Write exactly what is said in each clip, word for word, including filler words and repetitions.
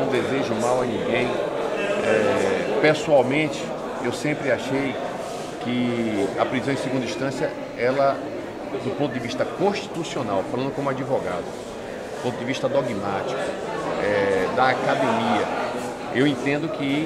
desejo mal a ninguém. É, pessoalmente, eu sempre achei que a prisão em segunda instância, ela, do ponto de vista constitucional, falando como advogado, do ponto de vista dogmático, é, da academia, eu entendo que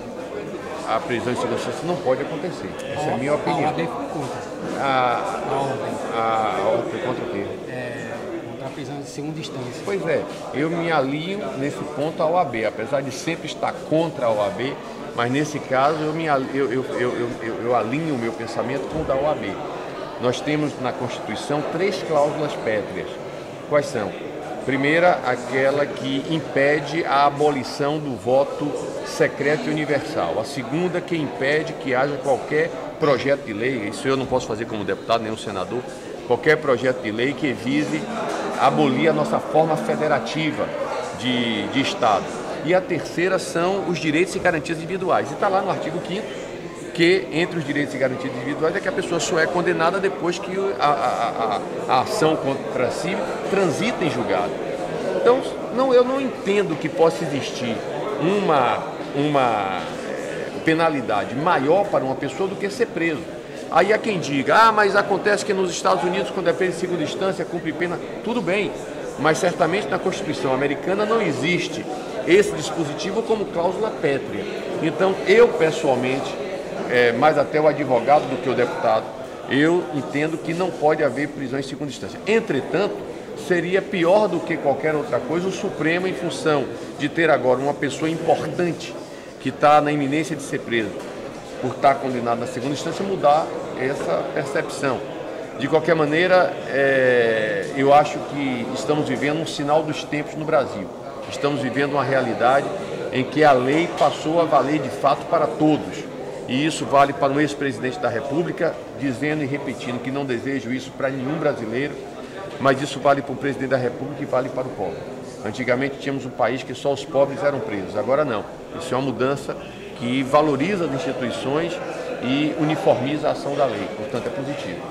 a prisão em segunda instância não pode acontecer. Essa é a minha opinião. A ordem foi contra. A, A ordem. a ordem foi contra o quê? É, contra a prisão em segunda instância. Pois é, eu me alinho nesse ponto à O A B, apesar de sempre estar contra a O A B, mas nesse caso eu, me, eu, eu, eu, eu, eu, eu alinho o meu pensamento com o da O A B. Nós temos na Constituição três cláusulas pétreas. Quais são? Primeira, aquela que impede a abolição do voto secreto e universal. A segunda, que impede que haja qualquer projeto de lei, isso eu não posso fazer como deputado, nem um senador, qualquer projeto de lei que vise abolir a nossa forma federativa de, de Estado. E a terceira são os direitos e garantias individuais. E está lá no artigo quinto, que entre os direitos e garantias individuais é que a pessoa só é condenada depois que a, a, a, a ação contra si transita em julgado. Então, não, eu não entendo que possa existir uma, uma penalidade maior para uma pessoa do que ser preso. Aí há quem diga, ah, mas acontece que nos Estados Unidos, quando é preso em segunda instância, cumpre pena. Tudo bem, mas certamente na Constituição americana não existe esse dispositivo como cláusula pétrea. Então, eu pessoalmente, É, mais até o advogado do que o deputado, eu entendo que não pode haver prisão em segunda instância. Entretanto, seria pior do que qualquer outra coisa o Supremo, em função de ter agora uma pessoa importante que está na iminência de ser preso por estar condenado na segunda instância, mudar essa percepção. De qualquer maneira, é, eu acho que estamos vivendo um sinal dos tempos no Brasil. Estamos vivendo uma realidade em que a lei passou a valer de fato para todos. E isso vale para um ex-presidente da República, dizendo e repetindo que não desejo isso para nenhum brasileiro, mas isso vale para o presidente da República e vale para o povo. Antigamente tínhamos um país que só os pobres eram presos, agora não. Isso é uma mudança que valoriza as instituições e uniformiza a ação da lei, portanto é positivo.